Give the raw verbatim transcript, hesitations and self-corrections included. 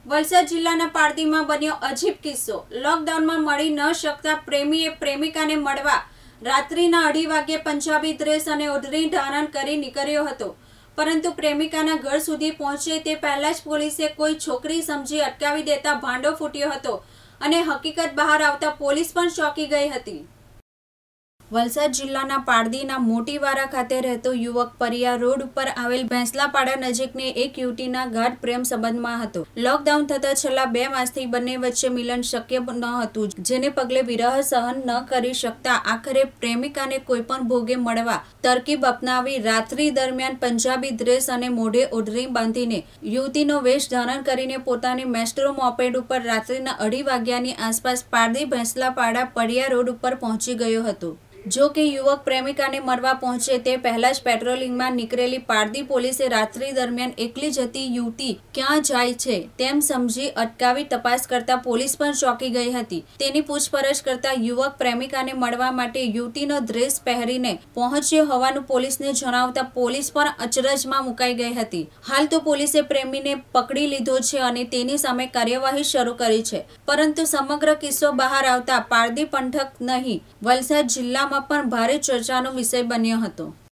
વલસાડ જિલ્લાના પારડીમાં બન્યો અજીબ કિસ્સો। લોકડાઉનમાં મળી ન શકતા પ્રેમીએ પ્રેમિકાને મળવા રાત્રિના અઢી વાગ્યે પંજાબી ડ્રેસ અને ઓઢણી ધારણ કરી નીકળ્યો હતો, પરંતુ પ્રેમિકાના ઘર સુધી પહોંચે તે પહેલા જ પોલીસે કોઈ છોકરી સમજી અટકાવી દેતા ભાંડો ફૂટ્યો હતો અને હકીકત બહાર આવતા પોલીસ પણ ચોંકી ગઈ હતી। વલસાડ જિલ્લાના પારડીના મોટીવારા ખાતે રહેતો યુવક પરિયા રોડ ઉપર આવેલ ભેંસલાપાડા નજીકની એક યુવતીના ગાઢ પ્રેમ સંબંધમાં હતો। લોકડાઉન થતા છેલ્લા બે માસથી બંને વચ્ચે મિલન શક્ય ન હતું, જેને પગલે વિરહ સહન ન કરી શકતા આખરે પ્રેમિકાને કોઈપણ ભોગે મળવા તરકીબ અપનાવી રાત્રિ દરમિયાન પંજાબી ડ્રેસ અને મોઢે ઓઢણી બાંધીને યુવતીનો વેશ ધારણ કરીને પોતાની મેસ્ટ્રો મોપેડ ઉપર રાત્રિના અઢી વાગ્યાની આસપાસ પારડી ભેંસલાપાડા પરિયા રોડ ઉપર પહોંચી ગયો હતો। જો કે યુવક પ્રેમિકાને મળવા પહોંચે તે પહેલા જ પેટ્રોલિંગમાં નીકળેલી પારડી પોલીસે રાત્રિ દરમિયાન એકલી જતી યુવતી ક્યાં જાય છે તેમ સમજી અટકાવી તપાસ કરતા પોલીસ પણ ચોંકી ગઈ હતી। તેની પૂછપરછ કરતા યુવક પ્રેમિકાને મળવા માટે યુવતીનો ડ્રેસ પહેરીને પહોંચ્યો હોવાનું પોલીસને જણાવતા પોલીસ પણ અચરજમાં મુકાઈ ગઈ હતી। હાલ તો પોલીસે પ્રેમીને પકડી લીધો છે અને તેની સામે કાર્યવાહી શરૂ કરી છે, પરંતુ સમગ્ર કિસ્સો બહાર આવતા પારડી પંથક નહીં વલસાડ જિલ્લામાં પણ ભારે ચર્ચાનો વિષય બન્યો હતો।